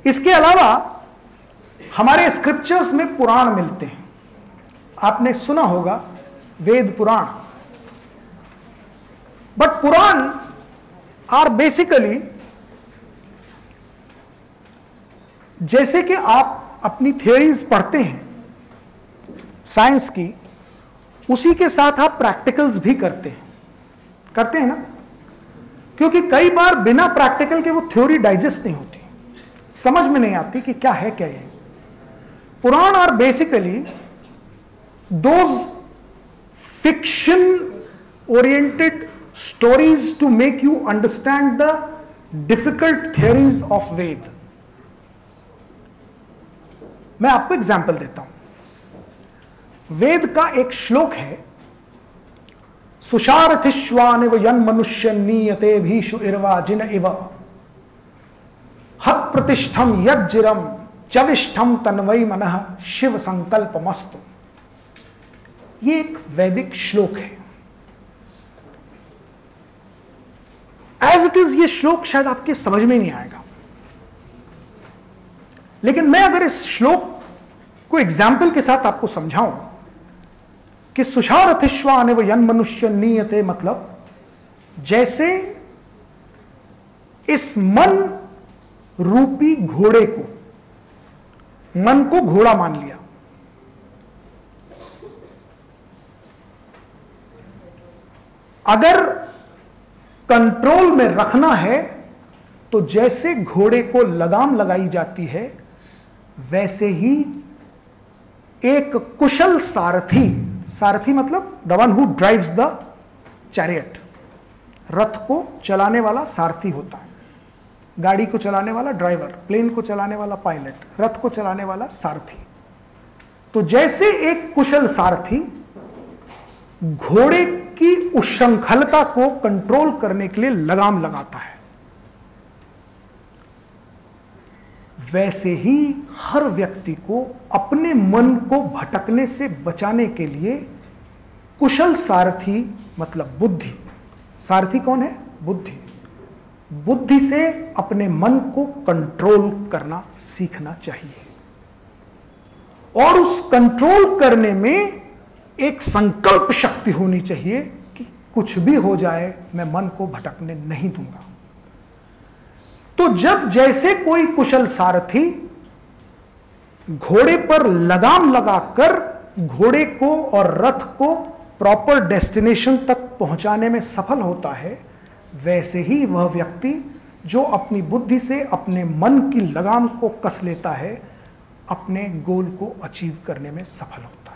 इसके अलावा हमारे स्क्रिप्चर्स में पुराण मिलते हैं। आपने सुना होगा Veda Purana, but Purana are basically, जैसे कि आप अपनी थियरीज पढ़ते हैं साइंस की, उसी के साथ आप प्रैक्टिकल्स भी करते हैं ना, क्योंकि कई बार बिना प्रैक्टिकल के वो थ्योरी डाइजेस्ट नहीं होती, समझ में नहीं आती कि क्या है क्या है। Purana are basically those fiction oriented stories to make you understand the difficult theories of Veda. मैं आपको एग्जाम्पल देता हूं। वेद का एक श्लोक है, सुशारथिश्वानिव यन मनुष्य नीयते भीषु इर्वा जिन इव हत प्रतिष्ठम यज्जिरम चविष्ठम तन्वई मनः शिव संकल्पमस्तु। ये एक वैदिक श्लोक है। एज इट इज ये श्लोक शायद आपके समझ में नहीं आएगा, लेकिन मैं अगर इस श्लोक को एग्जाम्पल के साथ आपको समझाऊं कि सुशारथिश्वान व यन मनुष्य नीयते, मतलब जैसे इस मन रूपी घोड़े को, मन को घोड़ा मान लिया, अगर कंट्रोल में रखना है तो जैसे घोड़े को लगाम लगाई जाती है, वैसे ही एक कुशल सारथी, सारथी मतलब the one who drives the chariot, रथ को चलाने वाला सारथी होता है, गाड़ी को चलाने वाला ड्राइवर, प्लेन को चलाने वाला पायलट, रथ को चलाने वाला सारथी। तो जैसे एक कुशल सारथी घोड़े की उच्छृंखलता को कंट्रोल करने के लिए लगाम लगाता है, वैसे ही हर व्यक्ति को अपने मन को भटकने से बचाने के लिए कुशल सारथी मतलब बुद्धि, सारथी कौन है? बुद्धि, बुद्धि से अपने मन को कंट्रोल करना सीखना चाहिए। और उस कंट्रोल करने में एक संकल्प शक्ति होनी चाहिए कि कुछ भी हो जाए मैं मन को भटकने नहीं दूंगा। तो जब जैसे कोई कुशल सारथी घोड़े पर लगाम लगाकर घोड़े को और रथ को प्रॉपर डेस्टिनेशन तक पहुंचाने में सफल होता है, वैसे ही वह व्यक्ति जो अपनी बुद्धि से अपने मन की लगाम को कस लेता है, अपने गोल को अचीव करने में सफल होता है।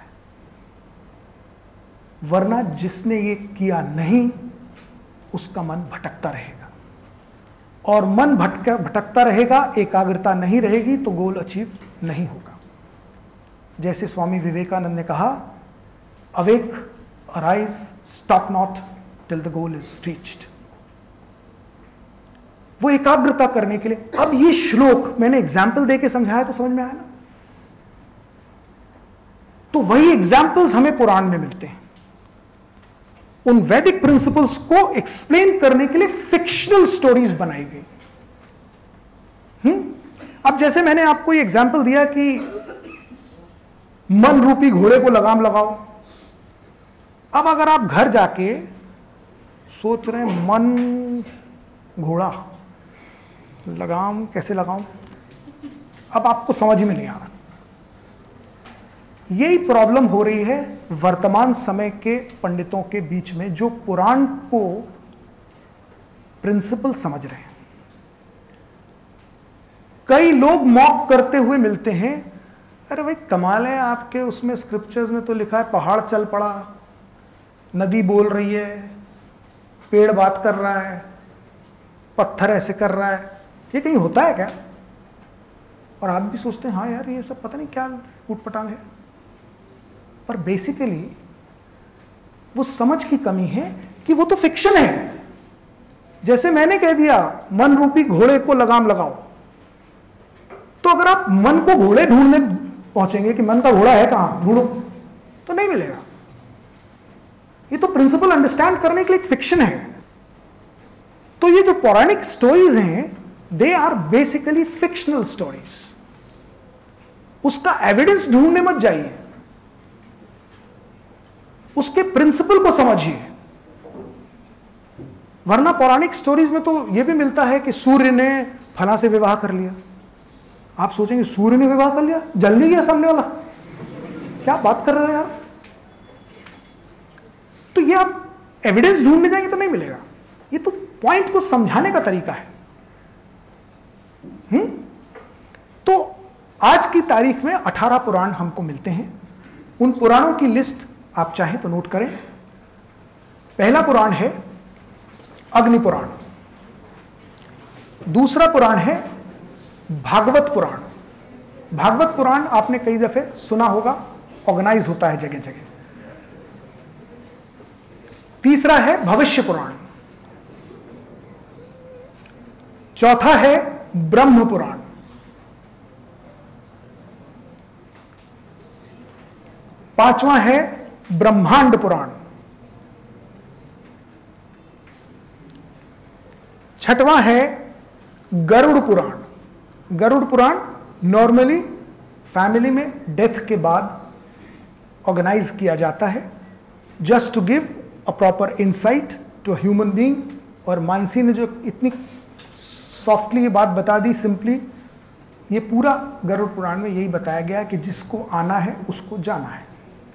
वरना जिसने ये किया नहीं, उसका मन भटकता रहेगा, और मन भटकता रहेगा, एकाग्रता नहीं रहेगी तो गोल अचीव नहीं होगा। जैसे स्वामी विवेकानंद ने कहा, awake, arise, stop not till the goal is reached. वो एकाग्रता करने के लिए, अब ये श्लोक मैंने एग्जाम्पल देके समझाया तो समझ में आया ना? तो वही एग्जाम्पल्स हमें पुराण में मिलते हैं। उन वैदिक प्रिंसिपल्स को एक्सप्लेन करने के लिए फिक्शनल स्टोरीज बनाई गई। अब जैसे मैंने आपको ये एग्जाम्पल दिया कि मन रूपी घोड़े को लगाम लगाओ। अब अगर आप घर जाके सोच रहे हैं मन घोड़ा, लगाम कैसे लगाऊं, अब आपको समझ में नहीं आ रहा। यही प्रॉब्लम हो रही है वर्तमान समय के पंडितों के बीच में, जो पुराण को प्रिंसिपल समझ रहे हैं। कई लोग मॉक करते हुए मिलते हैं, अरे भाई कमाल है, आपके उसमें स्क्रिप्चर्स में तो लिखा है पहाड़ चल पड़ा, नदी बोल रही है, पेड़ बात कर रहा है, पत्थर ऐसे कर रहा है, ये कहीं होता है क्या? और आप भी सोचते हैं हाँ यार ये सब पता नहीं क्या ऊटपटांग है। पर बेसिकली वो समझ की कमी है कि वो तो फिक्शन है। जैसे मैंने कह दिया मन रूपी घोड़े को लगाम लगाओ, तो अगर आप मन को घोड़े ढूंढने पहुंचेंगे कि मन का घोड़ा है कहां, ढूंढो, तो नहीं मिलेगा। ये तो प्रिंसिपल अंडरस्टैंड करने के लिए एक फिक्शन है। तो ये जो पौराणिक स्टोरीज हैं they are basically fictional stories. उसका एविडेंस ढूंढने मत जाइए, उसके प्रिंसिपल को समझिए। वरना पौराणिक स्टोरीज में तो यह भी मिलता है कि सूर्य ने फला से विवाह कर लिया। आप सोचेंगे सूर्य ने विवाह कर लिया, जल नहीं गया सामने वाला, क्या बात कर रहे हो यार। तो ये आप एविडेंस ढूंढने जाएंगे तो नहीं मिलेगा, ये तो पॉइंट को समझाने का तरीका है। तो आज की तारीख में 18 पुराण हमको मिलते हैं। उन पुराणों की लिस्ट आप चाहें तो नोट करें। पहला पुराण है अग्नि पुराण, दूसरा पुराण है भागवत पुराण। भागवत पुराण आपने कई दफे सुना होगा, ऑर्गेनाइज होता है जगह जगह। तीसरा है भविष्य पुराण, चौथा है ब्रह्म पुराण, पांचवा है ब्रह्मांड पुराण, छठवां है गरुड़ पुराण। गरुड़ पुराण नॉर्मली फैमिली में डेथ के बाद ऑर्गेनाइज किया जाता है, just to give a proper insight to human being. और मानसी ने जो इतनी सॉफ्टली ये बात बता दी, सिंपली, ये पूरा गरुड़ पुराण में यही बताया गया कि जिसको आना है उसको जाना है,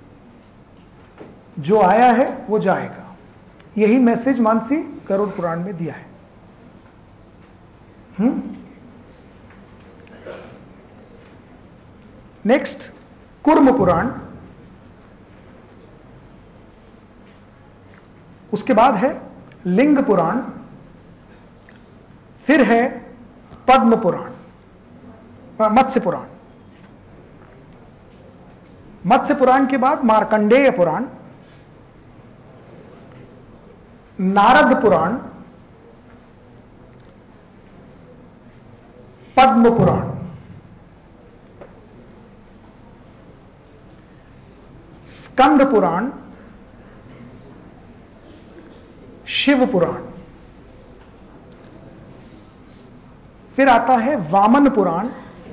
जो आया है वो जाएगा। यही मैसेज मानसी गरुड़ पुराण में दिया है। नेक्स्ट कुर्म पुराण, उसके बाद है लिंग पुराण, फिर है पद्म पुराण, मत्स्य पुराण। मत्स्य पुराण के बाद मार्कंडेय पुराण, नारद पुराण, पद्म पुराण, स्कंद पुराण, शिव पुराण, फिर आता है Vamana Purana,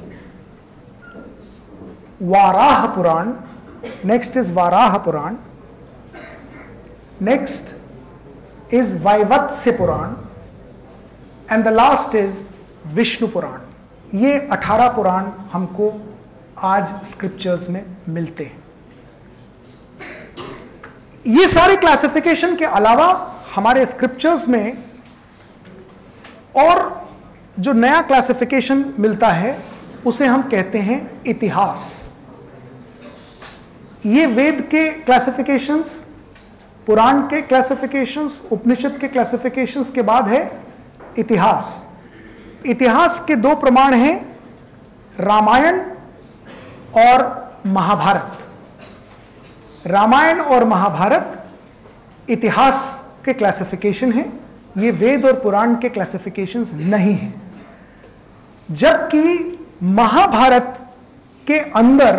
Varaha Purana. Next is Varaha Purana, next is Vaivatsya Purana, and the last is Vishnu Purana. ये 18 पुराण हमको आज स्क्रिप्चर्स में मिलते हैं। ये सारे क्लासिफिकेशन के अलावा हमारे स्क्रिप्चर्स में और जो नया क्लासिफिकेशन मिलता है उसे हम कहते हैं इतिहास। ये वेद के क्लासिफिकेशंस, पुराण के क्लासिफिकेशंस, उपनिषद के क्लासिफिकेशंस के बाद है इतिहास। इतिहास के दो प्रमाण हैं, रामायण और महाभारत। रामायण और महाभारत इतिहास के क्लासिफिकेशन हैं, ये वेद और पुराण के क्लासिफिकेशंस नहीं हैं। जबकि महाभारत के अंदर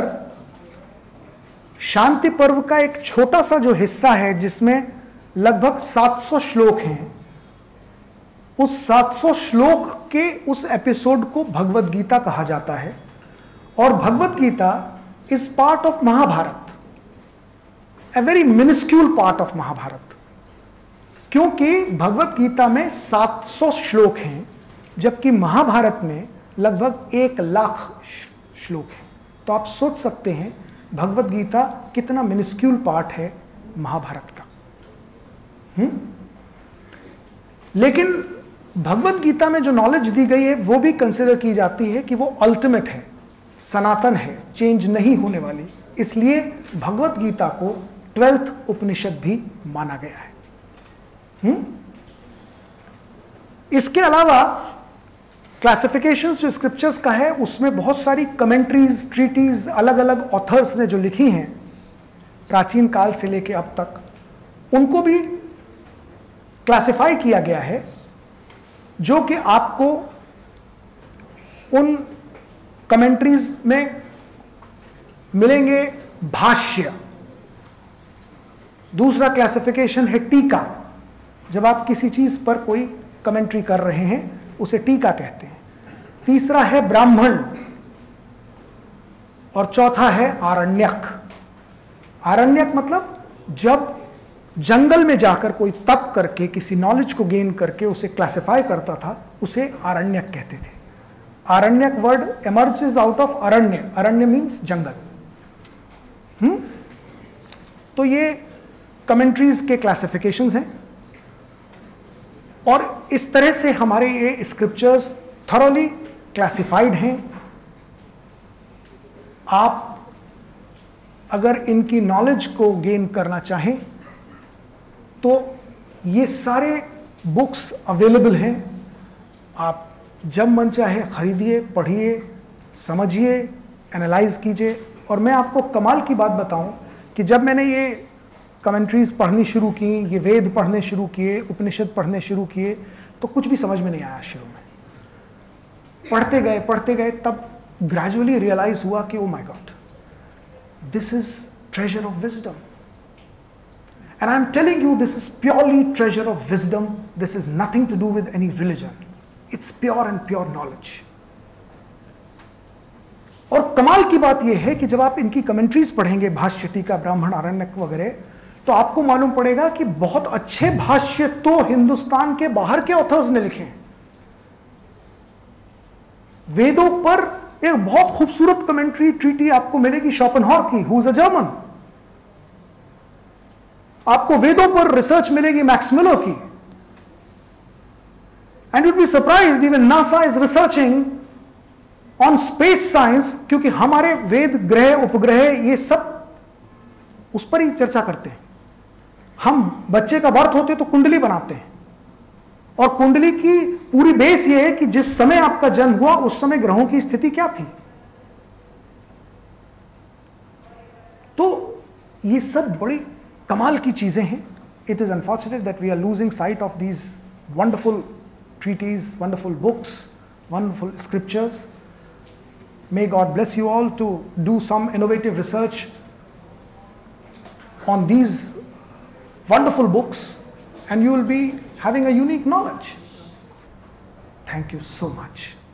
शांति पर्व का एक छोटा सा जो हिस्सा है जिसमें लगभग 700 श्लोक हैं, उस 700 श्लोक के उस एपिसोड को भगवद गीता कहा जाता है। और Bhagavad Gita is part of Mahabharata, a very minuscule part of Mahabharata, क्योंकि भगवद गीता में 700 श्लोक हैं जबकि महाभारत में लगभग 1,00,000 श्लोक हैं। तो आप सोच सकते हैं भगवद गीता कितना मिनिस्क्यूल पार्ट है महाभारत का। लेकिन भगवद गीता में जो नॉलेज दी गई है वो भी कंसिडर की जाती है कि वो अल्टीमेट है, सनातन है, चेंज नहीं होने वाली। इसलिए भगवद गीता को 12th उपनिषद भी माना गया है। इसके अलावा क्लासिफिकेशंस जो स्क्रिप्चर्स का है उसमें बहुत सारी कमेंट्रीज, ट्रीटीज, अलग अलग ऑथर्स ने जो लिखी हैं प्राचीन काल से लेकर अब तक, उनको भी क्लासिफाई किया गया है, जो कि आपको उन कमेंट्रीज में मिलेंगे भाष्य। दूसरा क्लासिफिकेशन है टीका। जब आप किसी चीज पर कोई कमेंट्री कर रहे हैं उसे टीका कहते हैं। तीसरा है ब्राह्मण, और चौथा है आरण्यक। आरण्यक मतलब जब जंगल में जाकर कोई तप करके किसी नॉलेज को गेन करके उसे क्लासिफाई करता था, उसे आरण्यक कहते थे। Aranyaka word emerges out of aranya, aranya means jungle. तो ये कमेंट्रीज के क्लासिफिकेशंस हैं, और इस तरह से हमारे ये स्क्रिप्चर्स थॉरोली क्लासिफाइड हैं। आप अगर इनकी नॉलेज को गेन करना चाहें तो ये सारे बुक्स अवेलेबल हैं। आप जब मन चाहे खरीदिए, पढ़िए, समझिए, एनालाइज कीजिए। और मैं आपको कमाल की बात बताऊं कि जब मैंने ये कमेंट्रीज पढ़नी शुरू की, ये वेद पढ़ने शुरू किए, उपनिषद पढ़ने शुरू किए, तो कुछ भी समझ में नहीं आया शुरू में। पढ़ते गए तब ग्रेजुअली रियलाइज हुआ कि oh my God, this is treasure of wisdom. And I'm telling you, this is purely treasure of wisdom. This is nothing to do with any religion. It's pure and pure knowledge. और कमाल की बात यह है कि जब आप इनकी कमेंट्रीज पढ़ेंगे, भाष्य, टीका, ब्राह्मण, आरण्यक वगैरह, तो आपको मालूम पड़ेगा कि बहुत अच्छे भाष्य तो हिंदुस्तान के बाहर के ऑथर्स ने लिखे हैं। वेदों पर एक बहुत खूबसूरत कमेंट्री, ट्रीटी आपको मिलेगी शोपेनहॉर की, हु इज अ जर्मन। आपको वेदों पर रिसर्च मिलेगी मैक्समिलो की। And you'd be surprised, even NASA is researching on space science, क्योंकि हमारे वेद ग्रह, उपग्रह, ये सब उस पर ही चर्चा करते हैं। हम बच्चे का बर्थ होते तो कुंडली बनाते हैं, और कुंडली की पूरी बेस ये है कि जिस समय आपका जन्म हुआ उस समय ग्रहों की स्थिति क्या थी। तो ये सब बड़ी कमाल की चीजें हैं। It is unfortunate that we are losing sight of these wonderful treatise, wonderful books, wonderful scriptures. May God bless you all to do some innovative research on these wonderful books, and you will be having a unique knowledge. Thank you so much.